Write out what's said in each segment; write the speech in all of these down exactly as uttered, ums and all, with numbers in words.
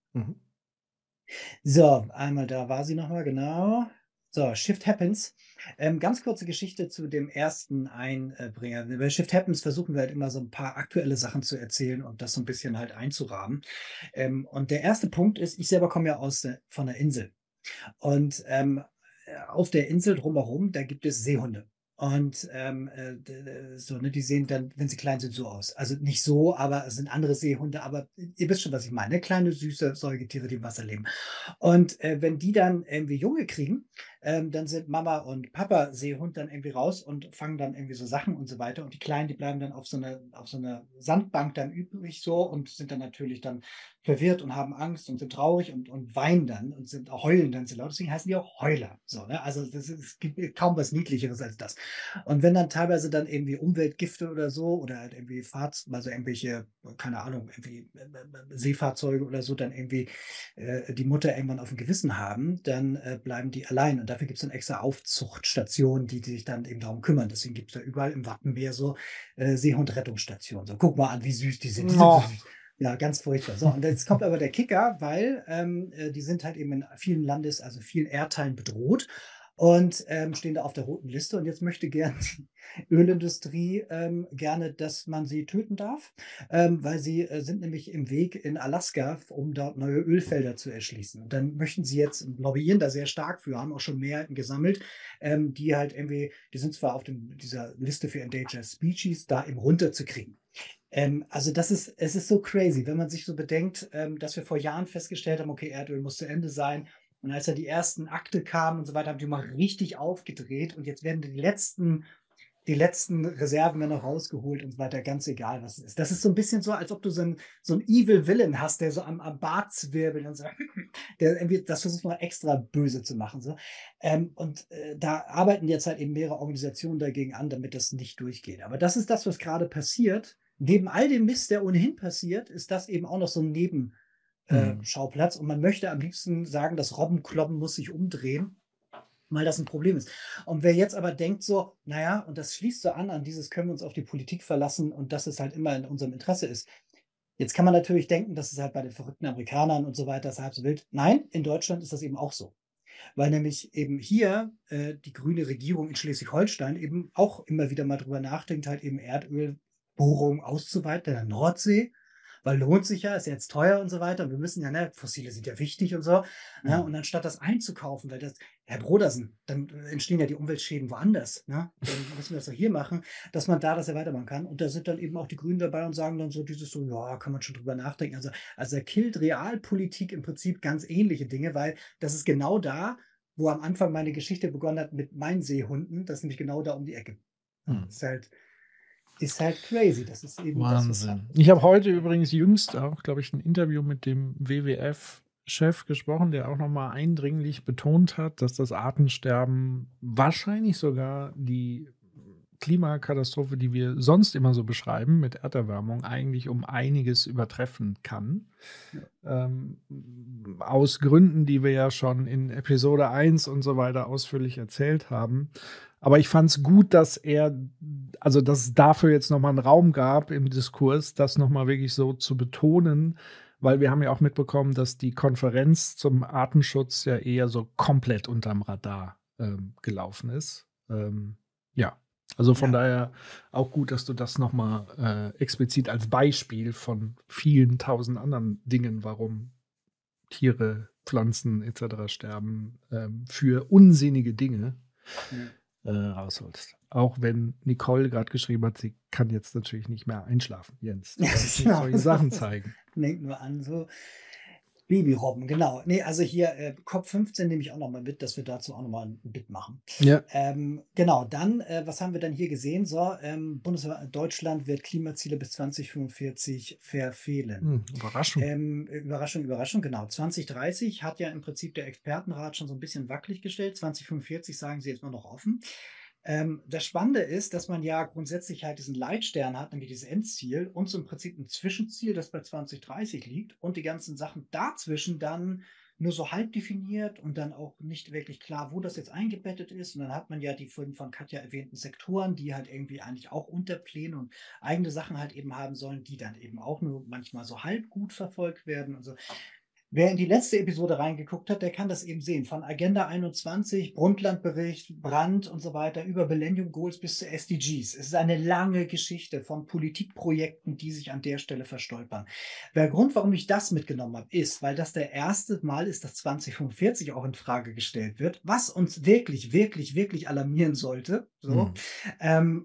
Mhm. So, einmal da war sie noch mal, genau. So, Shift Happens. Ähm, ganz kurze Geschichte zu dem ersten Einbringer. Bei Shift Happens versuchen wir halt immer so 'n paar aktuelle Sachen zu erzählen und das so 'n bisschen halt einzurahmen. Ähm, und der erste Punkt ist, ich selber komme ja aus der von der Insel. Und, ähm, äh, auf der Insel drumherum, da gibt es Seehunde. Und, ähm, äh, d d so, ne, die sehen dann, wenn sie klein sind, so aus. Also, nicht so, aber es sind andere Seehunde, aber ihr wisst schon, was ich meine, ne? Kleine, süße Säugetiere, die im Wasser leben. Und, äh, wenn die dann irgendwie Junge kriegen, ähm, dann sind Mama und Papa Seehund dann irgendwie raus und fangen dann irgendwie so Sachen und so weiter. Und die Kleinen, die bleiben dann auf so 'ner auf so 'ner Sandbank dann übrig so und sind dann natürlich dann verwirrt und haben Angst und sind traurig und und weinen dann und sind heulen dann so laut. Deswegen heißen die auch Heuler, so, ne? Also, das ist es gibt kaum was Niedlicheres als das. Und wenn dann teilweise dann irgendwie Umweltgifte oder so oder halt irgendwie Fahrts also, irgendwelche, keine Ahnung, irgendwie, äh, äh, Seefahrzeuge oder so dann irgendwie, äh, die Mutter irgendwann aufm Gewissen haben, dann, äh, bleiben die allein. Und dafür gibt's dann extra Aufzuchtstationen, die die sich dann eben darum kümmern. Deswegen gibt's da überall im Wattenmeer so, äh, Seehundrettungsstationen. So: „Guck mal an, wie süß die sind. Die sind so Oh. süß.“ Ja, ganz furchtbar. So, und jetzt kommt aber der Kicker, weil, ähm, äh, die sind halt eben in vielen Landes also, vielen Erdteilen bedroht und, ähm, stehen da auf der roten Liste. Und jetzt möchte gern die Ölindustrie, ähm, gerne, dass man sie töten darf, ähm, weil sie, äh, sind nämlich im Weg in Alaska, um dort neue Ölfelder zu erschließen. Und dann möchten sie jetzt und lobbyieren da sehr stark für, haben auch schon Mehrheiten gesammelt, ähm, die halt irgendwie die sind zwar auf dem dieser Liste für Endangered Species, da eben runterzukriegen. Ähm, also, das ist es ist so crazy, wenn man sich so bedenkt, ähm, dass wir vor Jahren festgestellt haben: „Okay, Erdöl muss zu Ende sein.“ Und als dann die ersten Akte kamen und so weiter, haben die mal richtig aufgedreht und jetzt werden die letzten die letzten Reserven werden noch rausgeholt und so weiter, ganz egal, was es ist. Das ist so 'n bisschen so, als ob du so 'n so 'n Evil Villain hast, der so am am Bart zwirbelt und so, der irgendwie das versucht man extra böse zu machen, so. Ähm, und, äh, da arbeiten jetzt halt eben mehrere Organisationen dagegen an, damit das nicht durchgeht. Aber das ist das, was grade passiert. Neben all dem Mist, der ohnehin passiert, ist das eben auch noch so 'n Neben äh, Mhm. Schauplatz. Und man möchte am liebsten sagen, das Robbenkloppen muss sich umdrehen, weil das 'n Problem ist. Und wer jetzt aber denkt so: „Na ja, und das schließt so an an dieses können wir uns auf die Politik verlassen und dass es halt immer in unserem Interesse ist.“ Jetzt kann man natürlich denken, das ist halt bei den verrückten Amerikanern und so weiter ist halb so wild. Nein, in Deutschland ist das eben auch so. Weil nämlich eben hier, äh, die grüne Regierung in Schleswig-Holstein eben auch immer wieder mal drüber nachdenkt, halt eben Erdölbohrungen auszuweiten in der Nordsee, weil lohnt sich ja, ist ja jetzt teuer und so weiter. Wir müssen ja, ne Fossile sind ja wichtig und so, ne? Und Mhm. anstatt das einzukaufen, weil das Herr Brodersen, dann entstehen ja die Umweltschäden woanders, ne? Dann müssen wir das doch hier machen, dass man da das ja weitermachen kann. Und da sind dann eben auch die Grünen dabei und sagen dann so dieses so: „Ja, kann man schon drüber nachdenken.“ Also also, er killt Realpolitik im Prinzip ganz ähnliche Dinge, weil das ist genau da, wo am Anfang meine Geschichte begonnen hat mit meinen Seehunden. Das ist nämlich genau da um die Ecke. Ja, Mhm. ist halt ist halt crazy. Das ist eben das, was Wahnsinn. abgeht. Ich habe heute Ja. übrigens jüngst auch, glaube ich, 'n Interview mit dem WWF-Chef gesprochen, der auch noch mal eindringlich betont hat, dass das Artensterben wahrscheinlich sogar die Klimakatastrophe, die wir sonst immer so beschreiben mit Erderwärmung, eigentlich um einiges übertreffen kann. Ja. Ähm, aus Gründen, die wir ja schon in Episode eins und so weiter ausführlich erzählt haben. Aber ich fand's gut, dass er also, dass es dafür jetzt noch mal 'n Raum gab im Diskurs, das noch mal wirklich so zu betonen, weil wir haben ja auch mitbekommen, dass die Konferenz zum Artenschutz ja eher so komplett unterm Radar, ähm, gelaufen ist. Ähm, ja, also, von Ja. daher auch gut, dass du das noch mal, äh, explizit als Beispiel von vielen tausend anderen Dingen, warum Tiere, Pflanzen et cetera sterben, ähm, für unsinnige Dinge, Ja. äh, rausholst. Auch wenn Nicole grad geschrieben hat, sie kann jetzt natürlich nicht mehr einschlafen. Jens, du darfst nicht solche Sachen zeigen. Denkt nur an so Babyrobben, genau. Ne, also, hier, äh, COP fünfzehn nehme ich auch noch mal mit, dass wir dazu auch noch mal 'n Bit machen. Ja. Ähm, genau, dann, äh, was haben wir denn hier gesehen? So, ähm, Bundeswe Deutschland wird Klimaziele bis zweitausendfünfundvierzig verfehlen. Hm, Überraschung. Ähm, Überraschung, Überraschung, genau. zweitausenddreißig hat ja im Prinzip der Expertenrat schon so 'n bisschen wackelig gestellt. zweitausendfünfundvierzig sagen sie jetzt nur noch offen. Ähm, das Spannende ist, dass man ja grundsätzlich halt diesen Leitstern hat, nämlich dieses Endziel und so im Prinzip 'n Zwischenziel, das bei zweitausenddreißig liegt und die ganzen Sachen dazwischen dann nur so halb definiert und dann auch nicht wirklich klar, wo das jetzt eingebettet ist. Und dann hat man ja die vorhin von Katja erwähnten Sektoren, die halt irgendwie eigentlich auch Unterpläne und eigene Sachen halt eben haben sollen, die dann eben auch nur manchmal so halb gut verfolgt werden. Also Wer in die letzte Episode reingeguckt hat, der kann das eben sehen. Von Agenda einundzwanzig, Brundtland-Bericht, Brand und so weiter, über Millennium Goals bis zu S D Gs. Es ist eine lange Geschichte von Politikprojekten, die sich an der Stelle verstolpern. Der Grund, warum ich das mitgenommen habe, ist, weil das der erste Mal ist, dass zwanzig fünfundvierzig auch in Frage gestellt wird, was uns wirklich, wirklich, wirklich alarmieren sollte. So. Hm. Ähm,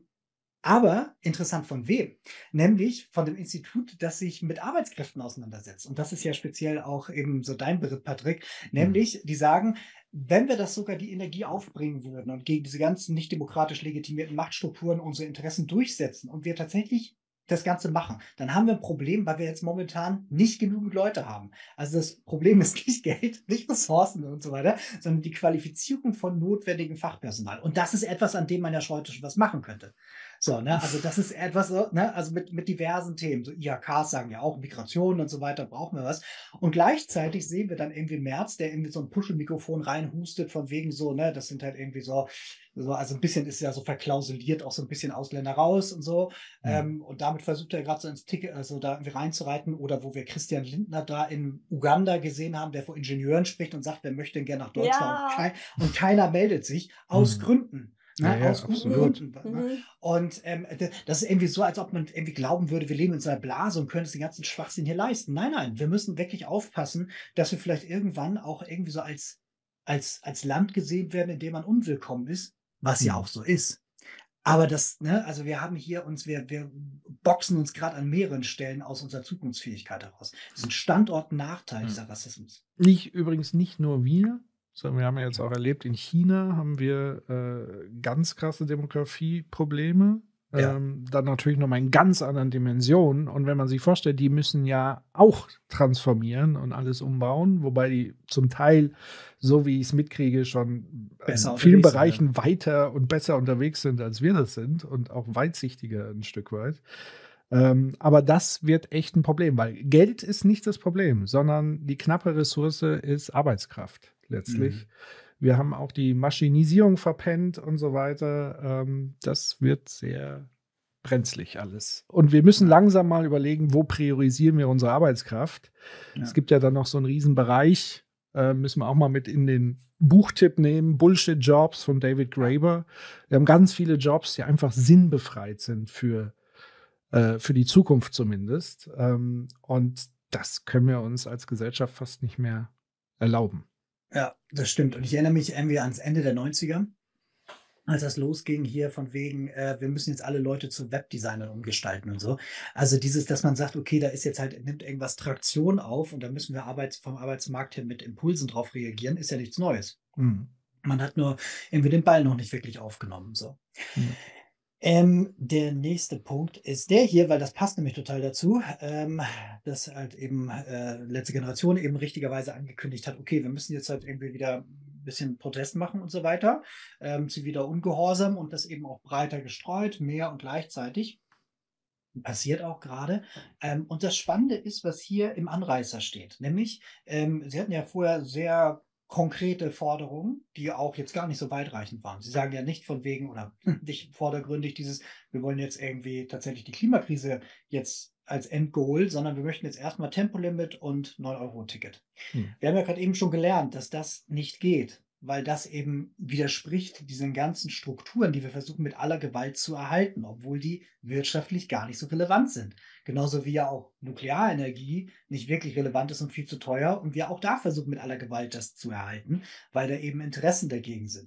Aber interessant von wem? Nämlich von dem Institut, das sich mit Arbeitskräften auseinandersetzt. Und das ist ja speziell auch eben so dein Beritt, Patrick. Hm. Nämlich, die sagen, wenn wir das sogar die Energie aufbringen würden und gegen diese ganzen nicht demokratisch legitimierten Machtstrukturen unsere Interessen durchsetzen und wir tatsächlich das Ganze machen, dann haben wir ein Problem, weil wir jetzt momentan nicht genügend Leute haben. Also das Problem ist nicht Geld, nicht Ressourcen und so weiter, sondern die Qualifizierung von notwendigem Fachpersonal. Und das ist etwas, an dem man ja heute schon was machen könnte. So, ne, also das ist etwas, so, ne, also mit, mit diversen Themen. So I H Ks sagen ja auch, Migration und so weiter, brauchen wir was. Und gleichzeitig sehen wir dann irgendwie Merz, der irgendwie so ein Puschelmikrofon reinhustet, von wegen so, ne, das sind halt irgendwie so, so, also ein bisschen ist ja so verklausuliert, auch so ein bisschen Ausländer raus und so. Hm. Ähm, und damit versucht er gerade so ins Ticket, also da irgendwie reinzureiten. Oder wo wir Christian Lindner da in Uganda gesehen haben, der vor Ingenieuren spricht und sagt, wer möchte denn gerne nach Deutschland? Ja. Und, kein, und keiner meldet sich, aus Hm. Gründen. Ne, Ja, ja, aus guten absolut. Gründen. Ne? Mhm. Und ähm, d- das ist irgendwie so, als ob man irgendwie glauben würde, wir leben in so einer Blase und können uns den ganzen Schwachsinn hier leisten. Nein, nein, wir müssen wirklich aufpassen, dass wir vielleicht irgendwann auch irgendwie so als, als, als Land gesehen werden, in dem man unwillkommen ist, was ja Hm. auch so ist. Aber das, ne, also wir haben hier uns, wir, wir boxen uns gerade an mehreren Stellen aus unserer Zukunftsfähigkeit heraus. Das ist ein Standortnachteil, Hm. dieser Rassismus. Nicht, übrigens nicht nur wir, sondern wir haben ja jetzt auch erlebt, in China haben wir äh, ganz krasse Demografieprobleme. Ja. Ähm, dann natürlich nochmal in ganz anderen Dimensionen. Und wenn man sich vorstellt, die müssen ja auch transformieren und alles umbauen, wobei die zum Teil, so wie ich es mitkriege, schon Besser in vielen unterwegs sind, Bereichen weiter und besser unterwegs sind, als wir das sind und auch weitsichtiger ein Stück weit. Ähm, aber das wird echt ein Problem, weil Geld ist nicht das Problem, sondern die knappe Ressource ist Arbeitskraft letztlich. Mhm. Wir haben auch die Maschinisierung verpennt und so weiter. Ähm, das wird sehr brenzlig alles. Und wir müssen Ja. langsam mal überlegen, wo priorisieren wir unsere Arbeitskraft. Ja. Es gibt ja dann noch so einen riesen Bereich, äh, müssen wir auch mal mit in den Buchtipp nehmen, Bullshit-Jobs von David Graeber. Wir haben ganz viele Jobs, die einfach sinnbefreit sind für äh, für die Zukunft zumindest. Ähm, und das können wir uns als Gesellschaft fast nicht mehr erlauben. Ja, das stimmt. Und ich erinnere mich irgendwie ans Ende der neunziger, als das losging hier von wegen, äh, wir müssen jetzt alle Leute zu Webdesignern umgestalten und so. Also dieses, dass man sagt, okay, da ist jetzt halt, nimmt irgendwas Traktion auf und da müssen wir Arbeits vom Arbeitsmarkt her mit Impulsen drauf reagieren, ist ja nichts Neues. Mhm. Man hat nur irgendwie den Ball noch nicht wirklich aufgenommen. So. Ja. Ähm, der nächste Punkt ist der hier, weil das passt nämlich total dazu, ähm, dass halt eben äh, letzte Generation eben richtigerweise angekündigt hat, okay, wir müssen jetzt halt irgendwie wieder ein bisschen Protest machen und so weiter, ähm, sie wieder ungehorsam und das eben auch breiter gestreut, mehr und gleichzeitig. Passiert auch gerade. Ähm, und das Spannende ist, was hier im Anreißer steht. Nämlich, ähm, Sie hatten ja vorher sehr konkrete Forderungen, die auch jetzt gar nicht so weitreichend waren. Sie sagen ja nicht von wegen oder nicht vordergründig dieses, wir wollen jetzt irgendwie tatsächlich die Klimakrise jetzt als Endgoal, sondern wir möchten jetzt erstmal Tempolimit und neun Euro Ticket. Hm. Wir haben ja gerade eben schon gelernt, dass das nicht geht, weil das eben widerspricht diesen ganzen Strukturen, die wir versuchen mit aller Gewalt zu erhalten, obwohl die wirtschaftlich gar nicht so relevant sind. Genauso wie ja auch Nuklearenergie nicht wirklich relevant ist und viel zu teuer und wir auch da versuchen mit aller Gewalt das zu erhalten, weil da eben Interessen dagegen sind.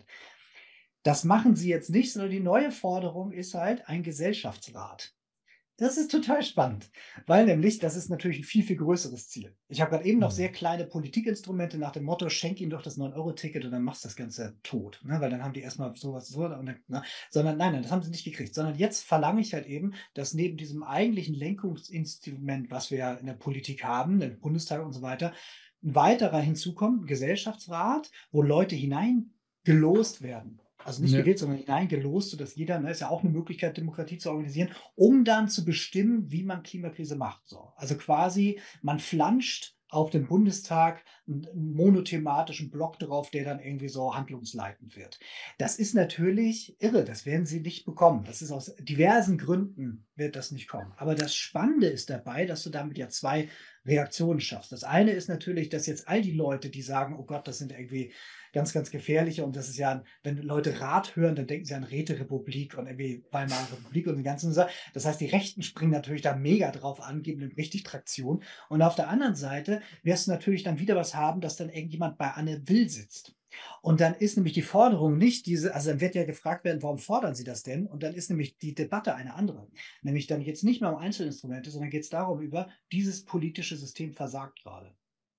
Das machen sie jetzt nicht, sondern die neue Forderung ist halt ein Gesellschaftsrat. Das ist total spannend, weil nämlich, das ist natürlich ein viel, viel größeres Ziel. Ich habe gerade eben noch Mhm. sehr kleine Politikinstrumente nach dem Motto, schenk ihnen doch das neun Euro Ticket und dann machst du das Ganze tot. Ne? Weil dann haben die erstmal sowas so, und dann, ne? Sondern nein, nein, das haben sie nicht gekriegt. Sondern jetzt verlange ich halt eben, dass neben diesem eigentlichen Lenkungsinstrument, was wir ja in der Politik haben, im Bundestag und so weiter, ein weiterer hinzukommt, ein Gesellschaftsrat, wo Leute hineingelost werden. Also nicht Ja. gewählt, sondern hineingelost, sodass jeder, ne, ist ja auch eine Möglichkeit, Demokratie zu organisieren, um dann zu bestimmen, wie man Klimakrise macht. So. Also quasi, man flanscht auf dem Bundestag einen monothematischen Block drauf, der dann irgendwie so handlungsleitend wird. Das ist natürlich irre, das werden sie nicht bekommen. Das ist aus diversen Gründen wird das nicht kommen. Aber das Spannende ist dabei, dass du damit ja zwei Reaktionen schaffst. Das eine ist natürlich, dass jetzt all die Leute, die sagen, oh Gott, das sind irgendwie ganz, ganz gefährliche und das ist ja, wenn Leute Rat hören, dann denken sie an Räterepublik und irgendwie Weimarer Republik und den ganzen Sachen. Das heißt, die Rechten springen natürlich da mega drauf an, geben dem richtig Traktion. Und auf der anderen Seite wirst du natürlich dann wieder was haben, dass dann irgendjemand bei Anne Will sitzt. Und dann ist nämlich die Forderung nicht diese, also dann wird ja gefragt werden, warum fordern Sie das denn? Und dann ist nämlich die Debatte eine andere. Nämlich dann geht es nicht mehr um Einzelinstrumente, sondern geht es darum über, dieses politische System versagt gerade.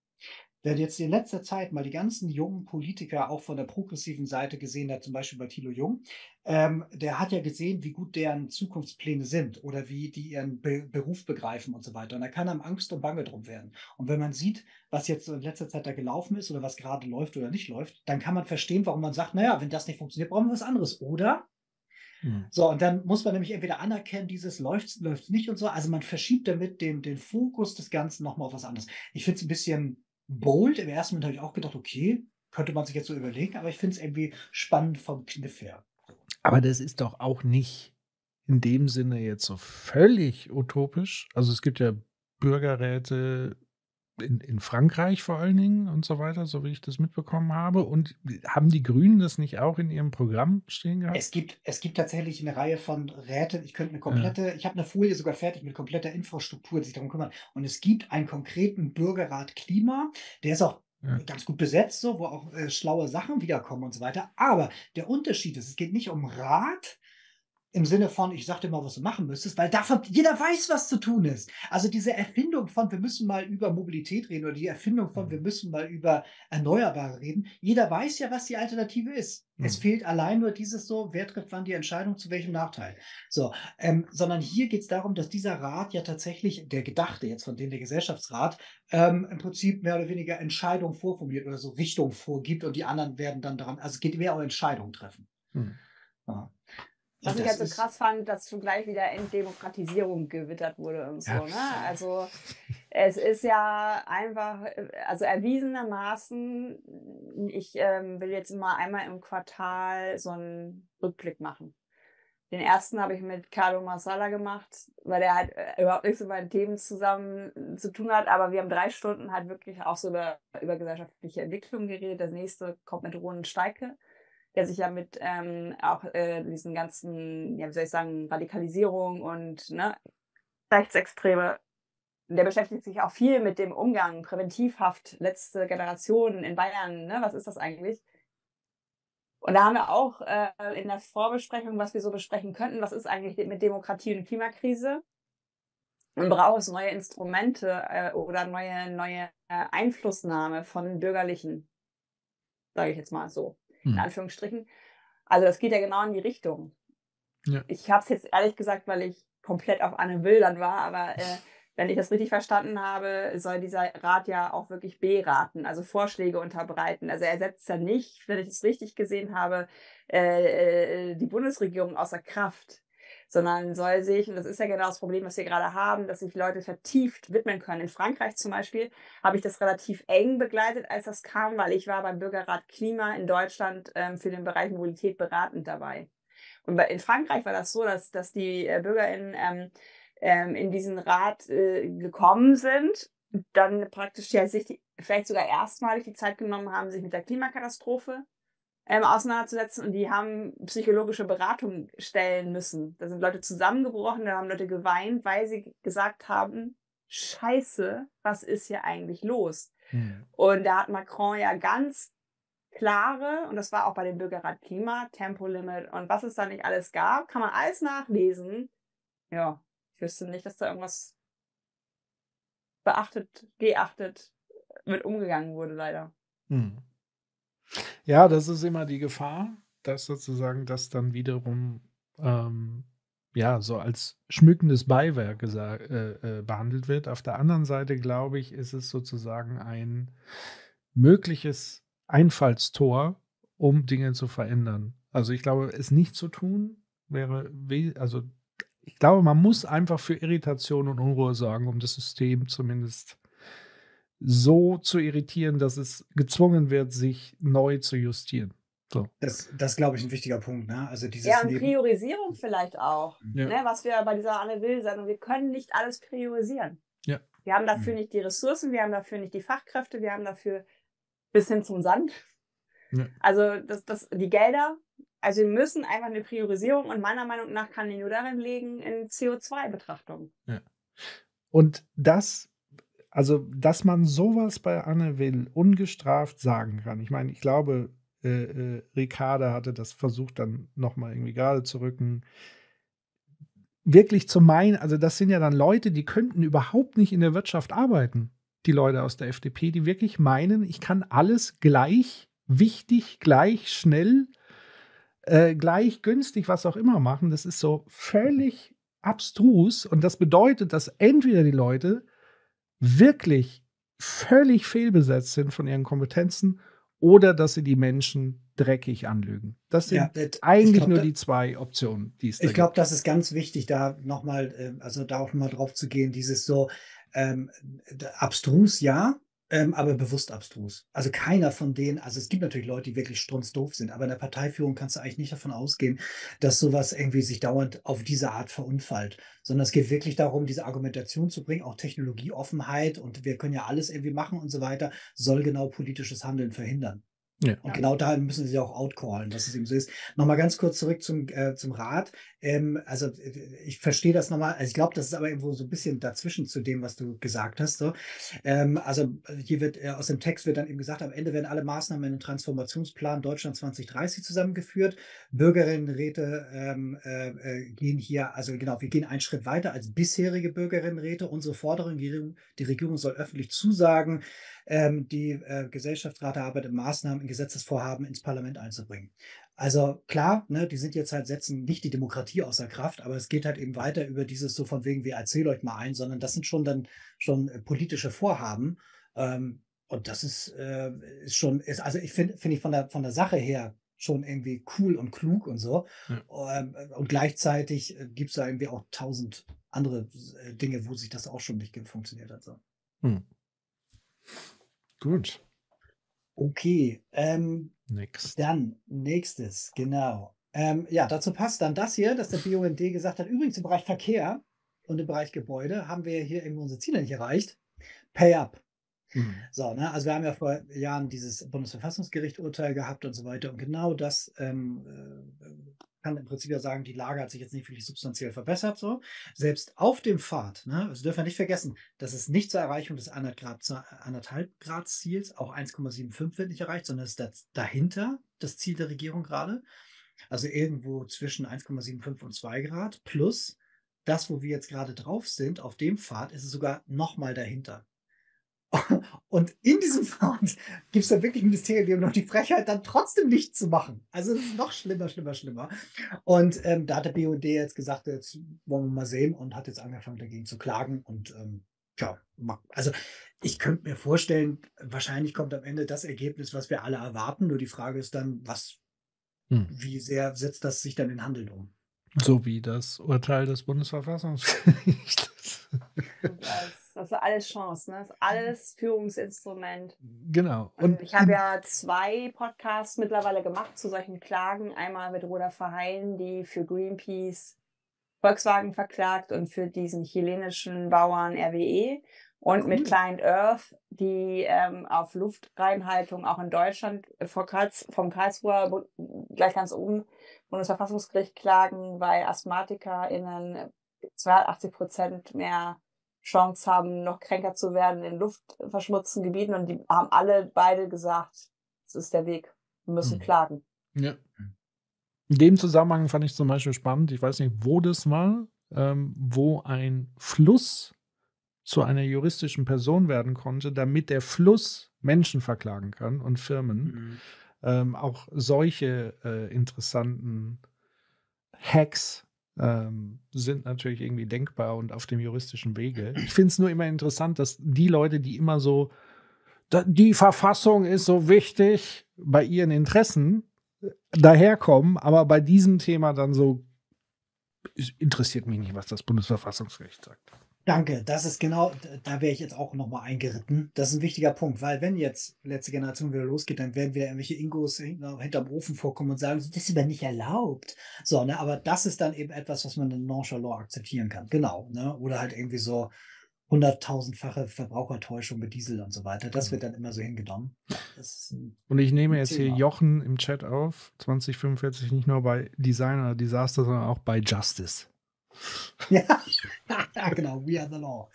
Wer jetzt in letzter Zeit mal die ganzen jungen Politiker auch von der progressiven Seite gesehen hat, zum Beispiel bei Thilo Jung, ähm, der hat ja gesehen, wie gut deren Zukunftspläne sind oder wie die ihren Be Beruf begreifen und so weiter. Und da kann einem Angst und Bange drum werden. Und wenn man sieht, was jetzt so in letzter Zeit da gelaufen ist oder was gerade läuft oder nicht läuft, dann kann man verstehen, warum man sagt, naja, wenn das nicht funktioniert, brauchen wir was anderes, oder? Hm. So, und dann muss man nämlich entweder anerkennen, dieses läuft, läuft nicht und so. Also man verschiebt damit den, den Fokus des Ganzen nochmal auf was anderes. Ich finde es ein bisschen bold. Im ersten Moment habe ich auch gedacht, okay, könnte man sich jetzt so überlegen, aber ich finde es irgendwie spannend vom Kniff her. Aber das ist doch auch nicht in dem Sinne jetzt so völlig utopisch. Also es gibt ja Bürgerräte in, in Frankreich vor allen Dingen und so weiter, so wie ich das mitbekommen habe. Und haben die Grünen das nicht auch in ihrem Programm stehen gehabt? Es gibt, es gibt tatsächlich eine Reihe von Räten. Ich könnte eine komplette, ja. ich habe eine Folie sogar fertig mit kompletter Infrastruktur, die sich darum kümmert. Und es gibt einen konkreten Bürgerrat Klima, der ist auch ja. ganz gut besetzt, so, wo auch äh, schlaue Sachen wiederkommen und so weiter. Aber der Unterschied ist, es geht nicht um Rat, im Sinne von, ich sag dir mal, was du machen müsstest, weil davon jeder weiß, was zu tun ist. Also diese Erfindung von, wir müssen mal über Mobilität reden oder die Erfindung von, wir müssen mal über Erneuerbare reden. Jeder weiß ja, was die Alternative ist. Mhm. Es fehlt allein nur dieses so, wer trifft wann die Entscheidung, zu welchem Nachteil. So, ähm, sondern hier geht es darum, dass dieser Rat ja tatsächlich, der Gedachte jetzt von dem der Gesellschaftsrat, ähm, im Prinzip mehr oder weniger Entscheidungen vorformuliert oder so Richtung vorgibt und die anderen werden dann daran, also es geht mehr um Entscheidungen treffen. Mhm. Ja. Was ich halt so krass fand, dass schon gleich wieder Entdemokratisierung gewittert wurde und so. Ja. Ne? Also es ist ja einfach, also erwiesenermaßen, ich ähm, will jetzt mal einmal im Quartal so einen Rückblick machen. Den ersten habe ich mit Carlo Marsala gemacht, weil der halt überhaupt nichts mit meinen Themen zusammen zu tun hat, aber wir haben drei Stunden halt wirklich auch so über, über gesellschaftliche Entwicklung geredet. Das nächste kommt mit Roland Steike, der sich ja mit ähm, auch äh, diesen ganzen, ja, wie soll ich sagen, Radikalisierung und ne, Rechtsextreme, der beschäftigt sich auch viel mit dem Umgang, Präventivhaft, letzte Generation in Bayern, ne, was ist das eigentlich? Und da haben wir auch äh, in der Vorbesprechung, was wir so besprechen könnten, was ist eigentlich mit Demokratie und Klimakrise? Und braucht es neue Instrumente äh, oder neue, neue äh, Einflussnahme von Bürgerlichen, sage ich jetzt mal so. In Anführungsstrichen. Also das geht ja genau in die Richtung. Ja. Ich habe es jetzt ehrlich gesagt, weil ich komplett auf Anne Will dann war, aber äh, wenn ich das richtig verstanden habe, soll dieser Rat ja auch wirklich beraten, also Vorschläge unterbreiten. Also er setzt ja nicht, wenn ich es richtig gesehen habe, äh, die Bundesregierung außer Kraft, sondern soll sich, und das ist ja genau das Problem, was wir gerade haben, dass sich Leute vertieft widmen können. In Frankreich zum Beispiel habe ich das relativ eng begleitet, als das kam, weil ich war beim Bürgerrat Klima in Deutschland ähm, für den Bereich Mobilität beratend dabei. Und bei, in Frankreich war das so, dass, dass die äh, BürgerInnen ähm, ähm, in diesen Rat äh, gekommen sind, dann praktisch ja, sich die, vielleicht sogar erstmalig die Zeit genommen haben, sich mit der Klimakatastrophe Ähm, auseinanderzusetzen und die haben psychologische Beratung stellen müssen. Da sind Leute zusammengebrochen, da haben Leute geweint, weil sie gesagt haben, Scheiße, was ist hier eigentlich los? Mhm. Und da hat Macron ja ganz klare, und das war auch bei dem Bürgerrat Klima, Tempolimit und was es da nicht alles gab, kann man alles nachlesen. Ja, ich wüsste nicht, dass da irgendwas beachtet, geachtet mit umgegangen wurde, leider. Mhm. Ja, das ist immer die Gefahr, dass sozusagen das dann wiederum ähm, ja so als schmückendes Beiwerk gesagt, äh, äh, behandelt wird. Auf der anderen Seite, glaube ich, ist es sozusagen ein mögliches Einfallstor, um Dinge zu verändern. Also ich glaube, es nicht zu tun wäre, also ich glaube, man muss einfach für Irritation und Unruhe sorgen, um das System zumindest so zu irritieren, dass es gezwungen wird, sich neu zu justieren. So. Das, das glaube ich, ein wichtiger Punkt. Ne? Also dieses ja, und Priorisierung vielleicht auch. Ja. Ne? Was wir bei dieser Anne Will sagen, wir können nicht alles priorisieren. Ja. Wir haben dafür Mhm. nicht die Ressourcen, wir haben dafür nicht die Fachkräfte, wir haben dafür bis hin zum Sand. Ja. Also das, das, die Gelder, also wir müssen einfach eine Priorisierung und meiner Meinung nach kann die nur darin liegen in C O zwei Betrachtung. Ja. Und das, also, dass man sowas bei Anne Will ungestraft sagen kann. Ich meine, ich glaube, äh, äh, Ricarda hatte das versucht, dann nochmal irgendwie gerade zu rücken. Wirklich zu meinen, also das sind ja dann Leute, die könnten überhaupt nicht in der Wirtschaft arbeiten. Die Leute aus der F D P, die wirklich meinen, ich kann alles gleich wichtig, gleich schnell, äh, gleich günstig, was auch immer machen. Das ist so völlig abstrus. Und das bedeutet, dass entweder die Leute wirklich völlig fehlbesetzt sind von ihren Kompetenzen oder dass sie die Menschen dreckig anlügen. Das Ja, sind das, ich eigentlich glaube, nur da, die zwei Optionen, die es da ich glaube, gibt. das ist ganz wichtig, da nochmal, äh, also da auch mal drauf zu gehen, dieses so ähm, d- abstrus, ja, ähm, aber bewusst abstrus. Also keiner von denen, also es gibt natürlich Leute, die wirklich strunzdoof sind, aber in der Parteiführung kannst du eigentlich nicht davon ausgehen, dass sowas irgendwie sich dauernd auf diese Art verunfallt, sondern es geht wirklich darum, diese Argumentation zu bringen, auch Technologieoffenheit und wir können ja alles irgendwie machen und so weiter, soll genau politisches Handeln verhindern. Ja. Und Ja. genau da müssen sie auch outcallen, dass es eben so ist. Nochmal ganz kurz zurück zum, äh, zum Rat. Ähm, also äh, ich verstehe das nochmal. Also ich glaube, das ist aber irgendwo so ein bisschen dazwischen zu dem, was du gesagt hast. So. Ähm, also äh, hier wird äh, aus dem Text wird dann eben gesagt, am Ende werden alle Maßnahmen in den Transformationsplan Deutschland zwanzig dreißig zusammengeführt. Bürgerinnenräte ähm, äh, äh, gehen hier, also genau, wir gehen einen Schritt weiter als bisherige Bürgerinnenräte. Unsere Forderung, die Regierung, die Regierung soll öffentlich zusagen, ähm, die äh, Gesellschaftsrat der Arbeit in Maßnahmen, in Gesetzesvorhaben ins Parlament einzubringen. Also klar, ne, die sind jetzt halt, setzen nicht die Demokratie außer Kraft, aber es geht halt eben weiter über dieses so von wegen, wir erzählen euch mal ein, sondern das sind schon dann schon äh, politische Vorhaben. Ähm, und das ist, äh, ist schon, ist, also ich finde, finde ich von der, von der Sache her schon irgendwie cool und klug und so. Ja. Ähm, und gleichzeitig äh, gibt es da irgendwie auch tausend andere äh, Dinge, wo sich das auch schon nicht funktioniert hat. So. Hm. Gut. Okay, ähm, Next. dann nächstes, genau. Ähm, ja, dazu passt dann das hier, dass der B U N D gesagt hat, übrigens im Bereich Verkehr und im Bereich Gebäude haben wir hier irgendwo unsere Ziele nicht erreicht. Pay up. Mhm. So, ne? Also wir haben ja vor Jahren dieses Bundesverfassungsgericht-Urteil gehabt und so weiter. Und genau das ähm, äh, kann im Prinzip ja sagen, die Lage hat sich jetzt nicht wirklich substanziell verbessert. So. Selbst auf dem Pfad, ne? Also dürfen wir nicht vergessen, dass es nicht zur Erreichung des anderthalb Grad Ziels, auch eins Komma fünfundsiebzig wird nicht erreicht, sondern es ist das dahinter das Ziel der Regierung gerade. Also irgendwo zwischen eins Komma fünfundsiebzig und zwei Grad. Plus das, wo wir jetzt gerade drauf sind, auf dem Pfad, ist es sogar nochmal dahinter. Und in diesem Pfad gibt es dann wirklich Ministerien, die haben noch die Frechheit, dann trotzdem nichts zu machen. Also es ist noch schlimmer, schlimmer, schlimmer. Und ähm, da hat der B U N D jetzt gesagt, jetzt wollen wir mal sehen und hat jetzt angefangen dagegen zu klagen. Und ähm, ja, also ich könnte mir vorstellen, wahrscheinlich kommt am Ende das Ergebnis, was wir alle erwarten. Nur die Frage ist dann, was, Hm. wie sehr setzt das sich dann in Handeln um? So wie das Urteil des Bundesverfassungsgerichts. Das, das ist alles Chance, ne? Das ist alles Führungsinstrument. Genau. Und Und ich habe in- ja zwei Podcasts mittlerweile gemacht zu solchen Klagen. Einmal mit Roda Verheyen, die für Greenpeace Volkswagen verklagt und für diesen chilenischen Bauern R W E. Und Cool. mit Client Earth, die ähm, auf Luftreinhaltung auch in Deutschland vor Karls vom Karlsruher Bu- gleich ganz oben Bundesverfassungsgericht klagen, weil AsthmatikerInnen zweiundachtzig Prozent mehr Chance haben, noch kränker zu werden in luftverschmutzten Gebieten. Und die haben alle beide gesagt, das ist der Weg. Wir müssen Hm. klagen. ja. In dem Zusammenhang fand ich zum Beispiel spannend, ich weiß nicht, wo das war, ähm, wo ein Fluss zu einer juristischen Person werden konnte, damit der Fluss Menschen verklagen kann und Firmen. Mhm. Ähm, auch solche äh, interessanten Hacks ähm, sind natürlich irgendwie denkbar und auf dem juristischen Wege. Ich finde es nur immer interessant, dass die Leute, die immer so, da, die Verfassung ist so wichtig bei ihren Interessen, äh, daherkommen, aber bei diesem Thema dann so, es interessiert mich nicht, was das Bundesverfassungsgericht sagt. Danke, das ist genau, da wäre ich jetzt auch nochmal eingeritten. Das ist ein wichtiger Punkt, weil wenn jetzt letzte Generation wieder losgeht, dann werden wieder irgendwelche Ingos hinter, hinterm Ofen vorkommen und sagen, das ist aber nicht erlaubt. So, ne, aber das ist dann eben etwas, was man dann nonchalant akzeptieren kann. Genau, ne, oder halt irgendwie so, hunderttausendfache Verbrauchertäuschung mit Diesel und so weiter. Das wird dann immer so hingenommen. Ja, das ist ein, Und ich nehme ein jetzt hier Thema. Jochen im Chat auf, zwanzig fünfundvierzig nicht nur bei Design oder Disaster, sondern auch bei Justice. Ja, genau, we are the law.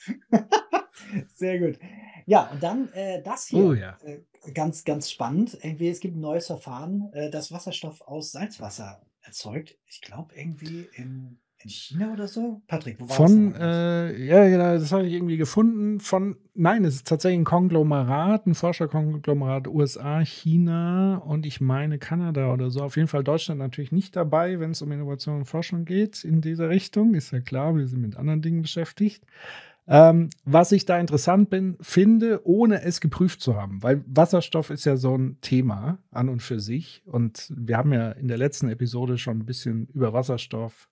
Sehr gut. Ja, und dann äh, das hier, Oh ja. äh, ganz, ganz spannend. Irgendwie, es gibt ein neues Verfahren, äh, das Wasserstoff aus Salzwasser erzeugt. Ich glaube, irgendwie in, in China oder so. Patrick, wo war Von, das denn? äh, ja, genau, das habe ich irgendwie gefunden. Von, nein, es ist tatsächlich ein Konglomerat, ein Forscherkonglomerat U S A, China und ich meine Kanada oder so. Auf jeden Fall Deutschland natürlich nicht dabei, wenn es um Innovation und Forschung geht in dieser Richtung. Ist ja klar, wir sind mit anderen Dingen beschäftigt. Ähm, was ich da interessant bin, finde, ohne es geprüft zu haben, weil Wasserstoff ist ja so ein Thema an und für sich. Und wir haben ja in der letzten Episode schon ein bisschen über Wasserstoff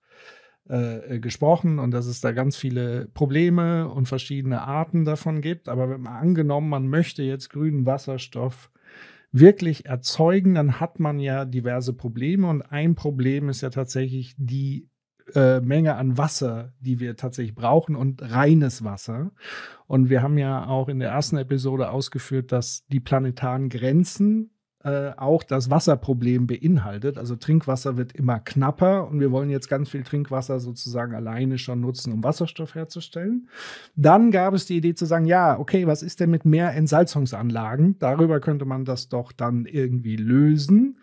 äh, gesprochen und dass es da ganz viele Probleme und verschiedene Arten davon gibt. Aber wenn man angenommen, man möchte jetzt grünen Wasserstoff wirklich erzeugen, dann hat man ja diverse Probleme. Und ein Problem ist ja tatsächlich die äh, Menge an Wasser, die wir tatsächlich brauchen und reines Wasser. Und wir haben ja auch in der ersten Episode ausgeführt, dass die planetaren Grenzen äh, auch das Wasserproblem beinhaltet. Also Trinkwasser wird immer knapper und wir wollen jetzt ganz viel Trinkwasser sozusagen alleine schon nutzen, um Wasserstoff herzustellen. Dann gab es die Idee zu sagen, ja, okay, was ist denn mit mehr Entsalzungsanlagen? Darüber könnte man das doch dann irgendwie lösen.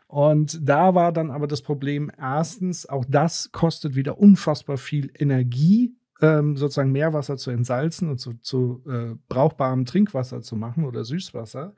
Und da war dann aber das Problem, erstens, auch das kostet wieder unfassbar viel Energie, ähm, sozusagen Meerwasser zu entsalzen und zu, zu äh, brauchbarem Trinkwasser zu machen oder Süßwasser.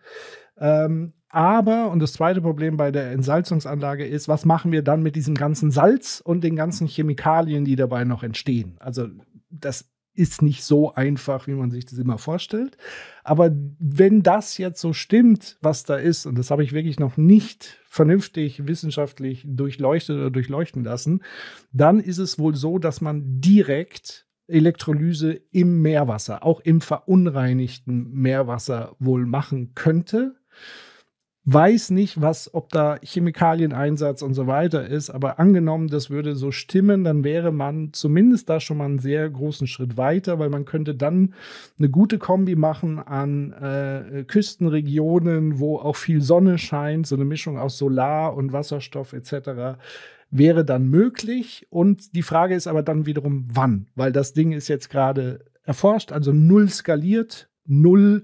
Ähm, aber, und das zweite Problem bei der Entsalzungsanlage ist, was machen wir dann mit diesem ganzen Salz und den ganzen Chemikalien, die dabei noch entstehen? Also das ist nicht so einfach, wie man sich das immer vorstellt. Aber wenn das jetzt so stimmt, was da ist, und das habe ich wirklich noch nicht vernünftig wissenschaftlich durchleuchtet oder durchleuchten lassen, dann ist es wohl so, dass man direkt Elektrolyse im Meerwasser, auch im verunreinigten Meerwasser wohl machen könnte. Weiß nicht, was, ob da Chemikalieneinsatz und so weiter ist, aber angenommen, das würde so stimmen, dann wäre man zumindest da schon mal einen sehr großen Schritt weiter, weil man könnte dann eine gute Kombi machen an äh, Küstenregionen, wo auch viel Sonne scheint, so eine Mischung aus Solar und Wasserstoff et cetera wäre dann möglich. Und die Frage ist aber dann wiederum, wann? Weil das Ding ist jetzt gerade erforscht, also null skaliert, null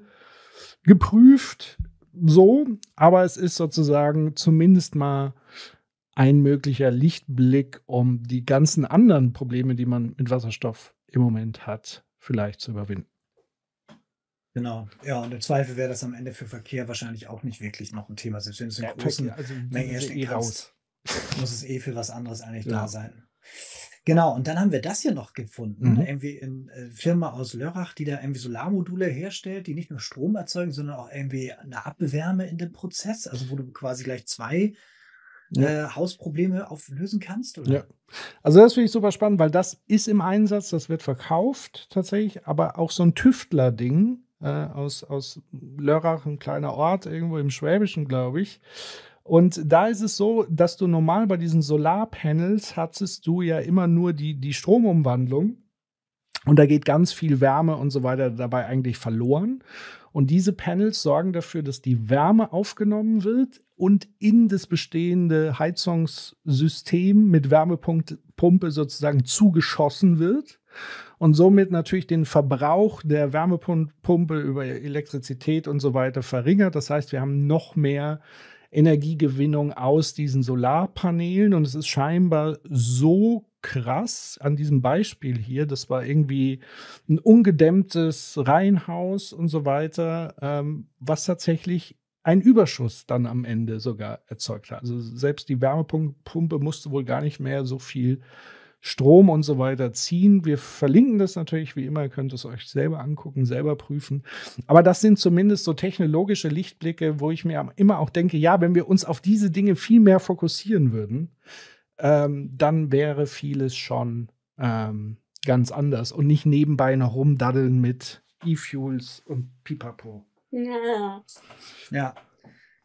geprüft. So, aber es ist sozusagen zumindest mal ein möglicher Lichtblick, um die ganzen anderen Probleme, die man mit Wasserstoff im Moment hat, vielleicht zu überwinden. Genau, ja, und im Zweifel wäre das am Ende für Verkehr wahrscheinlich auch nicht wirklich noch ein Thema. Selbst wenn du es in Ja, großen also Mengen herstellen eh kannst, raus. muss es eh für was anderes eigentlich Ja. da sein. Genau, und dann haben wir das hier noch gefunden, Mhm. irgendwie eine äh, Firma aus Lörrach, die da irgendwie Solarmodule herstellt, die nicht nur Strom erzeugen, sondern auch irgendwie eine Abwärme in dem Prozess, also wo du quasi gleich zwei Ja. äh, Hausprobleme auflösen kannst, oder? Ja. Also das finde ich super spannend, weil das ist im Einsatz, das wird verkauft tatsächlich, aber auch so ein Tüftler-Ding äh, aus, aus Lörrach, ein kleiner Ort irgendwo im Schwäbischen, glaube ich. Und da ist es so, dass du normal bei diesen Solarpanels hattest du ja immer nur die, die Stromumwandlung. Und da geht ganz viel Wärme und so weiter dabei eigentlich verloren. Und diese Panels sorgen dafür, dass die Wärme aufgenommen wird und in das bestehende Heizungssystem mit Wärmepumpe sozusagen zugeschossen wird. Und somit natürlich den Verbrauch der Wärmepumpe über Elektrizität und so weiter verringert. Das heißt, wir haben noch mehr Energiegewinnung aus diesen Solarpanelen. Und es ist scheinbar so krass an diesem Beispiel hier. Das war irgendwie ein ungedämmtes Reihenhaus und so weiter, ähm, was tatsächlich einen Überschuss dann am Ende sogar erzeugt hat. Also selbst die Wärmepumpe musste wohl gar nicht mehr so viel Strom und so weiter ziehen. Wir verlinken das natürlich wie immer, ihr könnt es euch selber angucken, selber prüfen. Aber das sind zumindest so technologische Lichtblicke, wo ich mir immer auch denke, ja, wenn wir uns auf diese Dinge viel mehr fokussieren würden, ähm, dann wäre vieles schon ähm, ganz anders und nicht nebenbei noch rumdaddeln mit E-Fuels und Pipapo. Ja. Ja.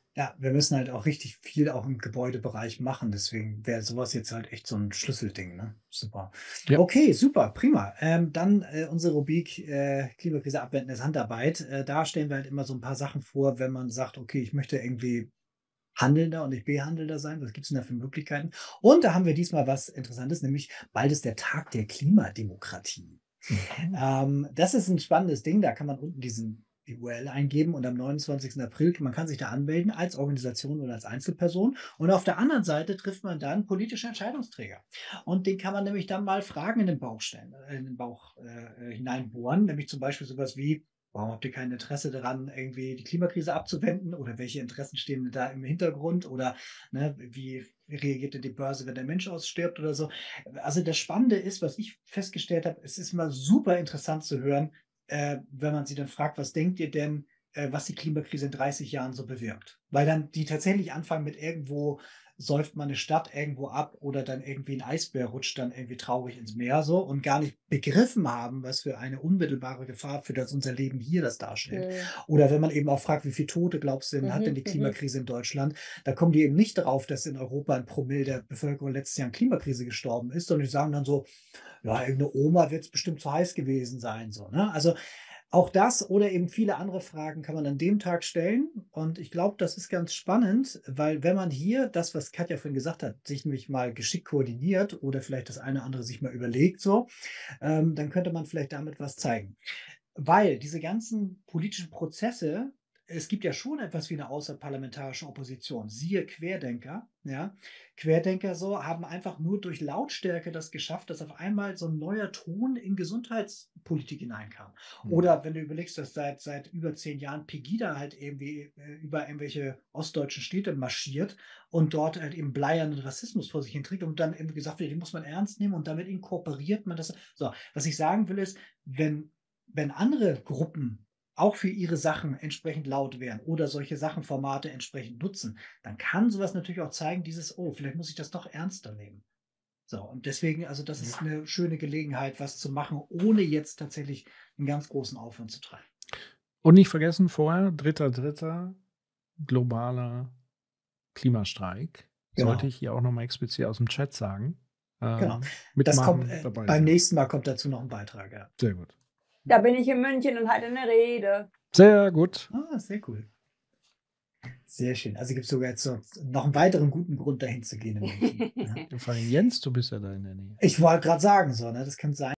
Ja, wir müssen halt auch richtig viel auch im Gebäudebereich machen. Deswegen wäre sowas jetzt halt echt so ein Schlüsselding, ne? Super. Ja. Okay, super, prima. Ähm, dann äh, unsere Rubrik äh, Klimakrise abwenden ist Handarbeit. Äh, da stellen wir halt immer so ein paar Sachen vor, wenn man sagt, okay, ich möchte irgendwie Handelnder und nicht Behandelnder sein. Was gibt es denn da für Möglichkeiten? Und da haben wir diesmal was Interessantes, nämlich bald ist der Tag der Klimademokratie. Mhm. Ähm, das ist ein spannendes Ding. Da kann man unten diesen U R L eingeben und am neunundzwanzigsten April, man kann sich da anmelden als Organisation oder als Einzelperson. Und auf der anderen Seite trifft man dann politische Entscheidungsträger. Und den kann man nämlich dann mal Fragen in den Bauch stellen, äh, in den Bauch äh, hineinbohren, nämlich zum Beispiel sowas wie: Warum habt ihr kein Interesse daran, irgendwie die Klimakrise abzuwenden? Oder welche Interessen stehen da im Hintergrund? Oder ne, wie reagiert denn die Börse, wenn der Mensch ausstirbt oder so? Also das Spannende ist, was ich festgestellt habe, es ist immer super interessant zu hören, äh, wenn man sie dann fragt, was denkt ihr denn, äh, was die Klimakrise in dreißig Jahren so bewirkt? Weil dann die tatsächlich anfangen mit irgendwo säuft man eine Stadt irgendwo ab oder dann irgendwie ein Eisbär rutscht dann irgendwie traurig ins Meer so und gar nicht begriffen haben, was für eine unmittelbare Gefahr für das unser Leben hier das darstellt. Mhm. Oder wenn man eben auch fragt, wie viele Tote glaubst du denn, hat denn Mhm, die mhm. Klimakrise in Deutschland? Da kommen die eben nicht darauf, dass in Europa ein Promille der Bevölkerung letztes Jahr an Klimakrise gestorben ist, sondern die sagen dann so, ja, irgendeine Oma wird es bestimmt zu heiß gewesen sein. So, ne? Also auch das oder eben viele andere Fragen kann man an dem Tag stellen. Und ich glaube, das ist ganz spannend, weil wenn man hier das, was Katja vorhin gesagt hat, sich nämlich mal geschickt koordiniert oder vielleicht das eine oder andere sich mal überlegt, so, ähm, dann könnte man vielleicht damit was zeigen. Weil diese ganzen politischen Prozesse, es gibt ja schon etwas wie eine außerparlamentarische Opposition. Siehe Querdenker, ja. Querdenker so haben einfach nur durch Lautstärke das geschafft, dass auf einmal so ein neuer Ton in Gesundheitspolitik hineinkam. Mhm. Oder wenn du überlegst, dass seit, seit über zehn Jahren Pegida halt irgendwie äh, über irgendwelche ostdeutschen Städte marschiert und dort halt eben bleiernen Rassismus vor sich hinträgt und dann eben gesagt wird, den muss man ernst nehmen und damit inkorporiert man das. So, was ich sagen will ist, wenn wenn andere Gruppen auch für ihre Sachen entsprechend laut wären oder solche Sachenformate entsprechend nutzen, dann kann sowas natürlich auch zeigen, dieses, oh, vielleicht muss ich das doch ernster nehmen. So, und deswegen, also das ist eine schöne Gelegenheit, was zu machen, ohne jetzt tatsächlich einen ganz großen Aufwand zu treiben. Und nicht vergessen vorher, dritter dritter globaler Klimastreik. Genau. Sollte ich hier auch nochmal explizit aus dem Chat sagen. Ähm, Genau. Das kommt, mitmachen, äh, dabei beim sein. nächsten Mal kommt dazu noch ein Beitrag, ja. Sehr gut. Da bin ich in München und halte eine Rede. Sehr gut. Ah, sehr cool. Sehr schön. Also gibt es sogar jetzt so noch einen weiteren guten Grund, dahin zu gehen in München. Ja. Vor allem Jens, du bist ja da in der Nähe. Ich wollte gerade sagen, so, ne, das kann sein.